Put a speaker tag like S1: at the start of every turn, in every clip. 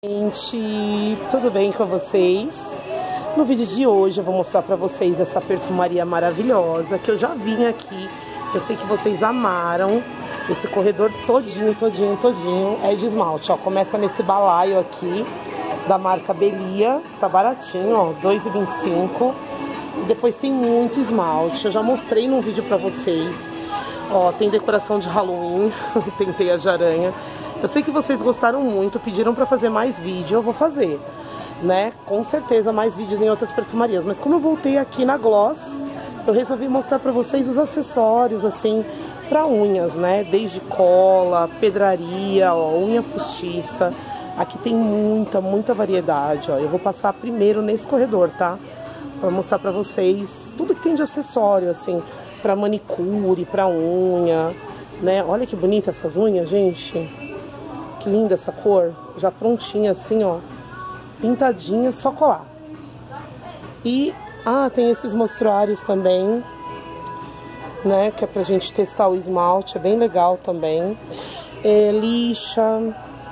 S1: Gente, tudo bem com vocês? No vídeo de hoje eu vou mostrar pra vocês essa perfumaria maravilhosa que eu já vim aqui. Eu sei que vocês amaram. Esse corredor todinho é de esmalte, ó. Começa nesse balaio aqui da marca Belia, tá baratinho, ó, R$2,25. E depois tem muito esmalte. Eu já mostrei num vídeo pra vocês. Ó, tem decoração de Halloween, tem teia de aranha. Eu sei que vocês gostaram muito, pediram pra fazer mais vídeo, eu vou fazer, né? Com certeza mais vídeos em outras perfumarias. Mas como eu voltei aqui na Gloss, eu resolvi mostrar pra vocês os acessórios, assim, pra unhas, né? Desde cola, pedraria, ó, unha postiça. Aqui tem muita variedade, ó. Eu vou passar primeiro nesse corredor, tá? Pra mostrar pra vocês tudo que tem de acessório, assim, pra manicure, pra unha, né? Olha que bonita essas unhas, gente. Que linda essa cor, já prontinha assim, ó, pintadinha, só colar. E, tem esses mostruários também, né, que é pra gente testar o esmalte, é bem legal também. Lixa,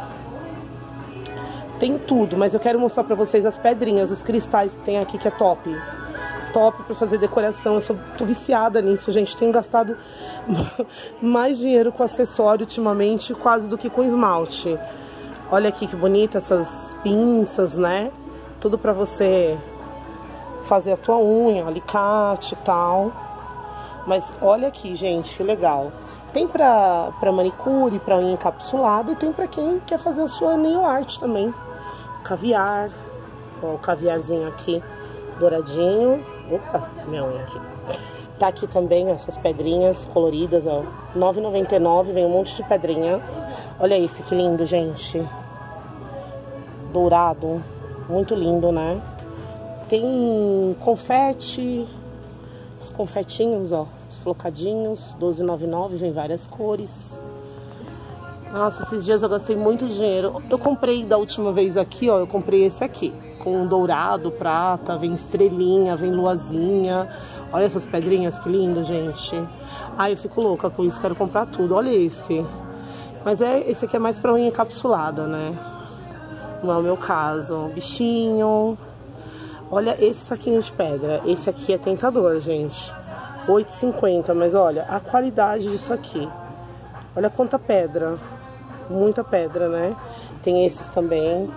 S1: tem tudo, mas eu quero mostrar pra vocês as pedrinhas, os cristais que tem aqui, que é top. Top pra fazer decoração, tô viciada nisso, gente. Tenho gastado mais dinheiro com acessório ultimamente, quase do que com esmalte. Olha aqui que bonita essas pinças, né? Tudo pra você fazer a tua unha, alicate e tal. Mas olha aqui, gente, que legal. Tem pra manicure, pra unha encapsulada, e tem pra quem quer fazer a sua nail art também. Caviar, ó, o caviarzinho aqui, douradinho. Opa, minha unha aqui. Tá aqui também essas pedrinhas coloridas, ó. R$9,99, vem um monte de pedrinha. Olha esse, que lindo, gente. Dourado. Muito lindo, né? Tem confete. Os confetinhos, ó. Os flocadinhos. R$12,99, vem várias cores. Nossa, esses dias eu gastei muito dinheiro. Eu comprei da última vez aqui, ó. Eu comprei esse aqui. Com dourado, prata, vem estrelinha, vem luazinha. Olha essas pedrinhas, que lindo, gente. Ai, eu fico louca com isso, quero comprar tudo. Olha esse. Mas esse aqui é mais pra unha encapsulada, né? Não é o meu caso. Bichinho. Olha esse saquinho de pedra. Esse aqui é tentador, gente. R$8,50, mas olha a qualidade disso aqui. Olha quanta pedra. Muita pedra, né? Tem esses também.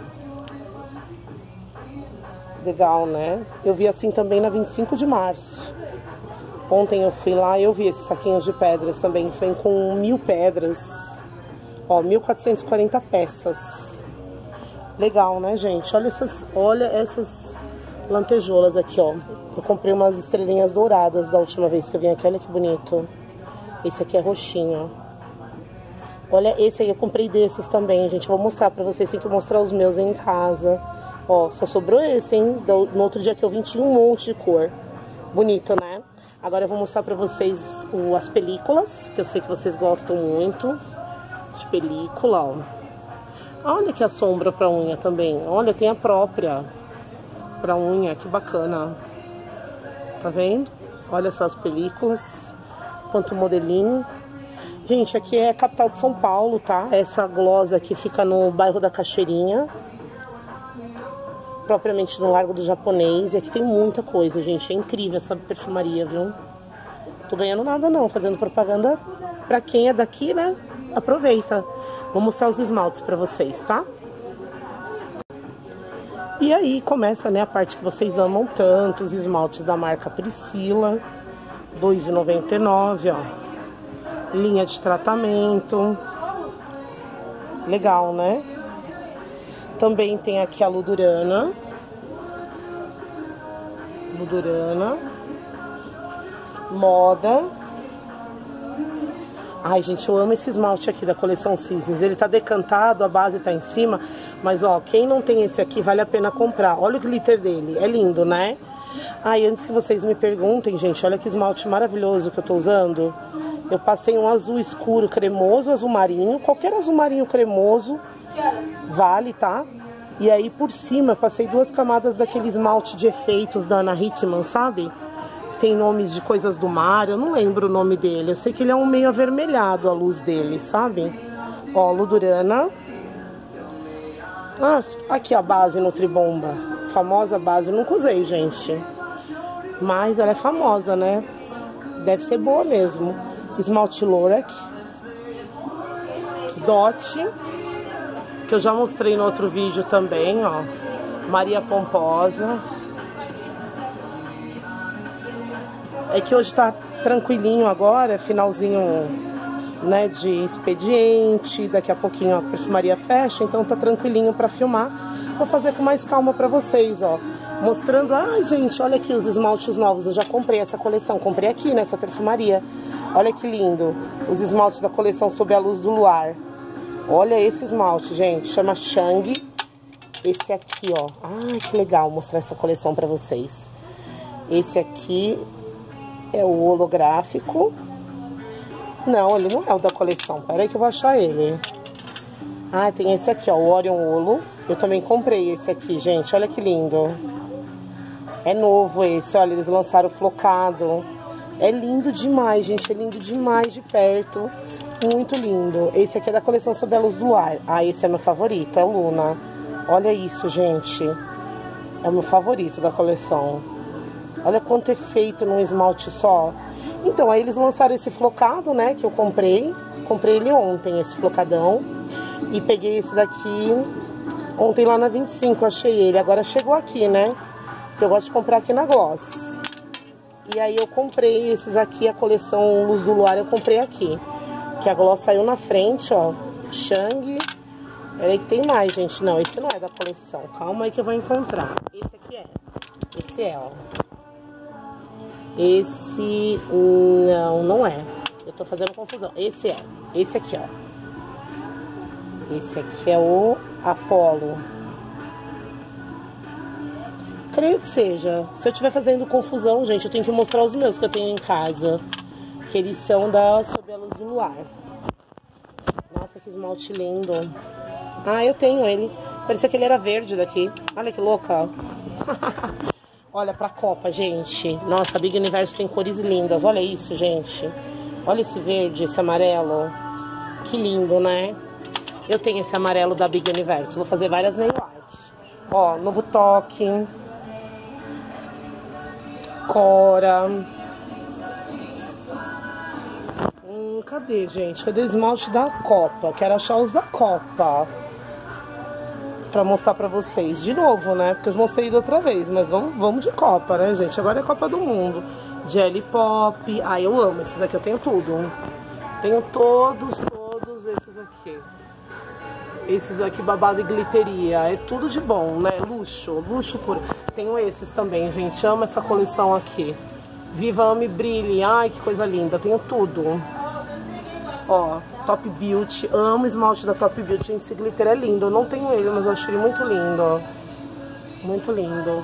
S1: Legal, né? Eu vi assim também na 25 de março. Ontem eu fui lá e eu vi esses saquinhos de pedras também. Vem com 1000 pedras. Ó, 1.440 peças. Legal, né, gente? Olha essas lantejoulas aqui, ó. Eu comprei umas estrelinhas douradas da última vez que eu vim aqui. Olha que bonito. Esse aqui é roxinho. Olha esse aí, eu comprei desses também, gente. Eu vou mostrar pra vocês. Tem que mostrar os meus em casa. Ó, só sobrou esse, hein? No outro dia que eu vim tinha um monte de cor. Bonito, né? Agora eu vou mostrar pra vocês as películas, que eu sei que vocês gostam muito de película, ó. Olha que a sombra pra unha também. Olha, tem a própria pra unha, que bacana. Tá vendo? Olha só as películas. Quanto modelinho. Gente, aqui é a capital de São Paulo, tá? Essa Gloss aqui fica no bairro da Cachoeirinha. Propriamente no Largo do Japonês. E aqui tem muita coisa, gente. É incrível essa perfumaria, viu? Tô ganhando nada não, fazendo propaganda pra quem é daqui, né? Aproveita. Vou mostrar os esmaltes pra vocês, tá? E aí começa, né, a parte que vocês amam tanto. Os esmaltes da marca Priscila. R$2,99, ó. Linha de tratamento. Legal, né? Também tem aqui a Ludurana. Moda. Ai, gente, eu amo esse esmalte aqui da coleção Cisnes. Ele tá decantado, a base tá em cima. Mas, ó, quem não tem esse aqui, vale a pena comprar. Olha o glitter dele. É lindo, né? Ai, antes que vocês me perguntem, gente, olha que esmalte maravilhoso que eu tô usando. Eu passei um azul escuro cremoso, azul marinho. Qualquer azul marinho cremoso vale, tá? E aí por cima eu passei 2 camadas daquele esmalte de efeitos da Ana Hickman, sabe? Tem nomes de coisas do mar, eu não lembro o nome dele. Eu sei que ele é um meio avermelhado a luz dele, sabe? Ó, Ludurana. Ah, aqui a base Nutribomba. Famosa base. Nunca usei, gente. Mas ela é famosa, né? Deve ser boa mesmo. Esmalte Lorac. Dot. Que eu já mostrei no outro vídeo também, ó. Maria Pomposa. É que hoje tá tranquilinho agora, finalzinho, né, de expediente. Daqui a pouquinho a perfumaria fecha, então tá tranquilinho pra filmar. Vou fazer com mais calma pra vocês, ó. Mostrando, ai gente, olha aqui os esmaltes novos. Eu já comprei essa coleção, comprei aqui nessa perfumaria. Olha que lindo, os esmaltes da coleção Sob a Luz do Luar. Olha esse esmalte, gente, chama Shang. Esse aqui, ó, ai que legal mostrar essa coleção pra vocês. Esse aqui é o holográfico. Não, ele não é o da coleção. Pera aí que eu vou achar ele. Ah, tem esse aqui, ó, o Orion Holo. Eu também comprei esse aqui, gente. Olha que lindo. É novo esse, olha, eles lançaram o flocado. É lindo demais, gente. É lindo demais de perto. Muito lindo. Esse aqui é da coleção Sob a Luz do Luar. Ah, esse é meu favorito, é o Luna. Olha isso, gente. É o meu favorito da coleção. Olha quanto efeito num esmalte só. Então, aí eles lançaram esse flocado, né, que eu comprei. Comprei ele ontem, esse flocadão. E peguei esse daqui ontem lá na 25, achei ele. Agora chegou aqui, né, que eu gosto de comprar aqui na Gloss. E aí eu comprei esses aqui, a coleção Luz do Luar, eu comprei aqui. Que a Gloss saiu na frente, ó. Shang. Peraí que tem mais, gente. Não, esse não é da coleção. Calma aí que eu vou encontrar. Esse aqui é. Esse é, ó. Esse não é. Eu tô fazendo confusão. Esse é. Esse aqui, ó. Esse aqui é o Apollo. Creio que seja. Se eu estiver fazendo confusão, gente, eu tenho que mostrar os meus que eu tenho em casa. Que eles são da Sob a Luz do Luar. Nossa, que esmalte lindo. Ah, eu tenho ele. Parecia que ele era verde daqui. Olha que louca. Olha pra Copa, gente. Nossa, a Big Universo tem cores lindas. Olha isso, gente. Olha esse verde, esse amarelo. Que lindo, né? Eu tenho esse amarelo da Big Universo. Vou fazer várias nail arts. Ó, Novo Toque. Cora. Cadê, gente? Cadê o esmalte da Copa? Quero achar os da Copa. Pra mostrar pra vocês. De novo, né? Porque eu mostrei da outra vez. Mas vamos de Copa, né, gente? Agora é Copa do Mundo. Jelly Pop. Ah, eu amo. Esses aqui eu tenho tudo. Tenho todos esses aqui. Esses aqui babado e glitteria. É tudo de bom, né? Luxo. Luxo puro. Tenho esses também, gente. Amo essa coleção aqui. Viva, ame, brilhe. Ai, que coisa linda. Tenho tudo. Ó, Top Beauty. Amo o esmalte da Top Beauty. Gente, esse glitter é lindo. Eu não tenho ele, mas eu acho ele muito lindo. Muito lindo.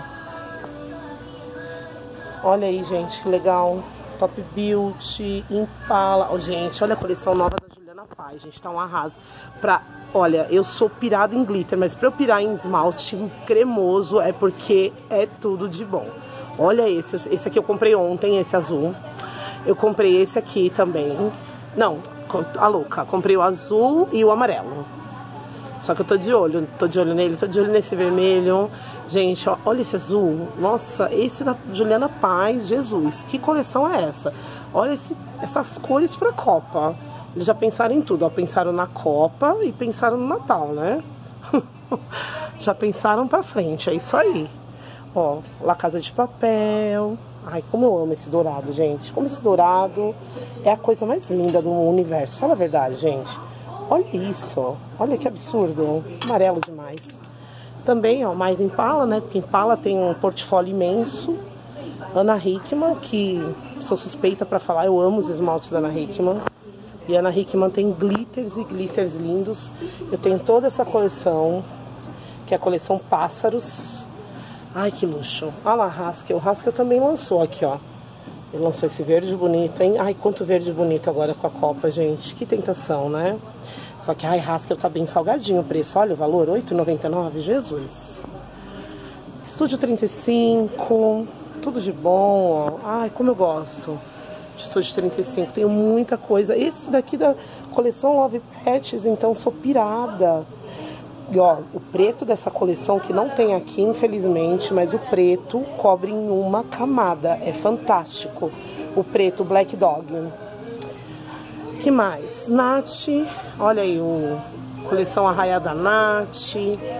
S1: Olha aí, gente, que legal. Top Beauty, Impala. Oh, gente, olha a coleção nova da Juliana Paz, gente. Tá um arraso. Olha, eu sou pirada em glitter, mas pra eu pirar em esmalte cremoso é porque é tudo de bom. Olha esse. Esse aqui eu comprei ontem, esse azul. Eu comprei esse aqui também. Não, a louca. Comprei o azul e o amarelo. Só que eu tô de olho nele, tô de olho nesse vermelho. Gente, ó, olha esse azul. Nossa, esse da Juliana Paz, Jesus. Que coleção é essa? Olha essas cores pra Copa. Eles já pensaram em tudo, ó. Pensaram na Copa e pensaram no Natal, né? Já pensaram pra frente, é isso aí. Ó, La Casa de Papel. Ai, como eu amo esse dourado, gente. Como esse dourado é a coisa mais linda do universo. Fala a verdade, gente. Olha isso, ó. Olha que absurdo. Amarelo demais. Também, ó, mais Impala, né? Porque Impala tem um portfólio imenso. Ana Hickman, que sou suspeita pra falar. Eu amo os esmaltes da Ana Hickman. E a Ana Hickman tem glitters e glitters lindos. Eu tenho toda essa coleção, que é a coleção Pássaros. Ai, que luxo. Olha lá, Haskell. Haskell também lançou aqui, ó. Ele lançou esse verde bonito, hein? Ai, quanto verde bonito agora com a Copa, gente. Que tentação, né? Só que, ai, Haskell tá bem salgadinho o preço. Olha o valor, R$ 8,99. Jesus. Estúdio 35. Tudo de bom, ó. Ai, como eu gosto de Estúdio 35. Tenho muita coisa. Esse daqui da coleção Love Pets, então, sou pirada. E ó, o preto dessa coleção, que não tem aqui, infelizmente, mas o preto cobre em uma camada. É fantástico. O preto Black Dog. Que mais? Nath. Olha aí, coleção Arraiada Nath.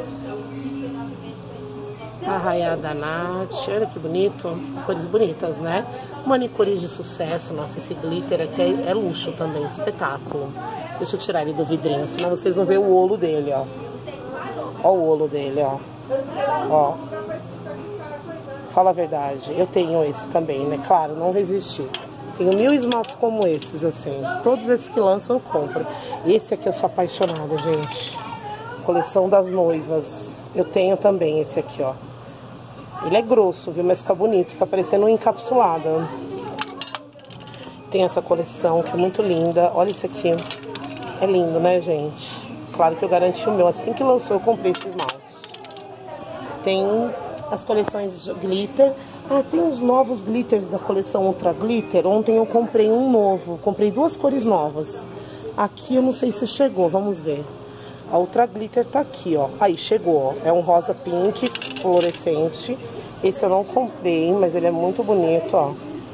S1: Arraiada Nath. Olha que bonito. Cores bonitas, né? Manicures de sucesso. Nossa, esse glitter aqui é luxo também. Espetáculo. Deixa eu tirar ele do vidrinho, senão vocês vão ver o olho dele, ó. Ó o olho dele, ó. Ó. Fala a verdade. Eu tenho esse também, né? Claro, não resisti. Tenho 1000 esmaltes como esses, assim. Todos esses que lançam eu compro. Esse aqui eu sou apaixonada, gente. Coleção das noivas. Eu tenho também esse aqui, ó. Ele é grosso, viu? Mas fica bonito. Fica parecendo um encapsulado. Tem essa coleção que é muito linda. Olha isso aqui. É lindo, né, gente? Claro que eu garanti o meu. Assim que lançou, eu comprei esse esmalte. Tem as coleções de glitter. Ah, tem os novos glitters da coleção Ultra Glitter. Ontem eu comprei um novo. Comprei 2 cores novas. Aqui eu não sei se chegou. Vamos ver. A Ultra Glitter tá aqui, ó. Aí, chegou, ó. É um rosa pink fluorescente. Esse eu não comprei, mas ele é muito bonito, ó.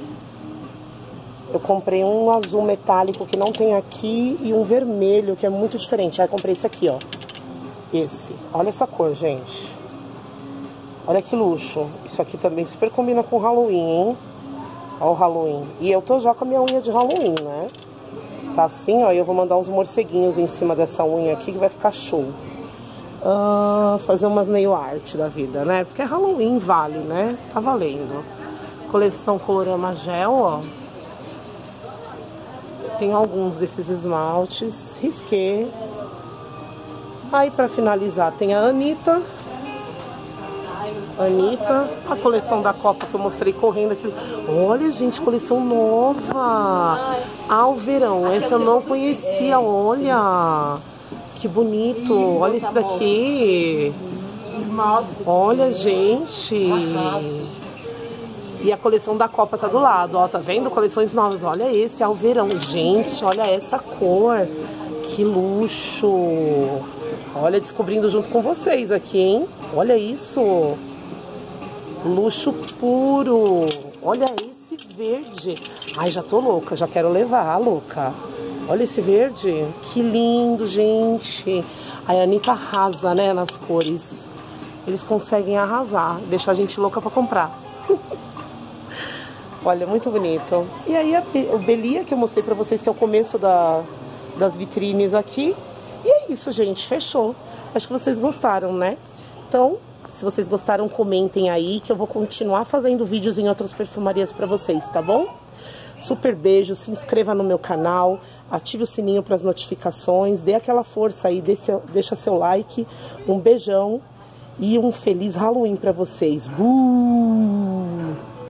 S1: Eu comprei um azul metálico que não tem aqui e um vermelho que é muito diferente. Aí eu comprei esse aqui, ó. Esse. Olha essa cor, gente. Olha que luxo. Isso aqui também super combina com Halloween, hein? Olha o Halloween. E eu tô já com a minha unha de Halloween, né? Tá assim, ó. E eu vou mandar uns morceguinhos em cima dessa unha aqui que vai ficar show. Fazer umas nail art da vida, né? Porque Halloween vale, né? Tá valendo. Coleção Colorama Gel, ó. Tem alguns desses esmaltes. Risqué. Aí, pra finalizar, tem a Anitta. A coleção da Copa que eu mostrei correndo aqui. Olha, gente, coleção nova. Ao verão. Essa eu não conhecia, olha. Que bonito. Olha esse daqui. Olha, gente. E a coleção da Copa tá do lado, ó. Tá vendo? Coleções novas. Olha esse, ao verão. Gente, olha essa cor. Que luxo. Olha, descobrindo junto com vocês aqui, hein? Olha isso. Luxo puro. Olha esse verde. Ai, já tô louca. Já quero levar, louca. Olha esse verde. Que lindo, gente. A Anitta arrasa, né, nas cores. Eles conseguem arrasar. Deixar a gente louca pra comprar. Olha, muito bonito. E aí o Belia que eu mostrei pra vocês, que é o começo das vitrines aqui. E é isso, gente. Fechou. Acho que vocês gostaram, né? Então, se vocês gostaram, comentem aí, que eu vou continuar fazendo vídeos em outras perfumarias pra vocês, tá bom? Super beijo, se inscreva no meu canal, ative o sininho para as notificações, dê aquela força aí, deixa seu like, um beijão e um feliz Halloween pra vocês.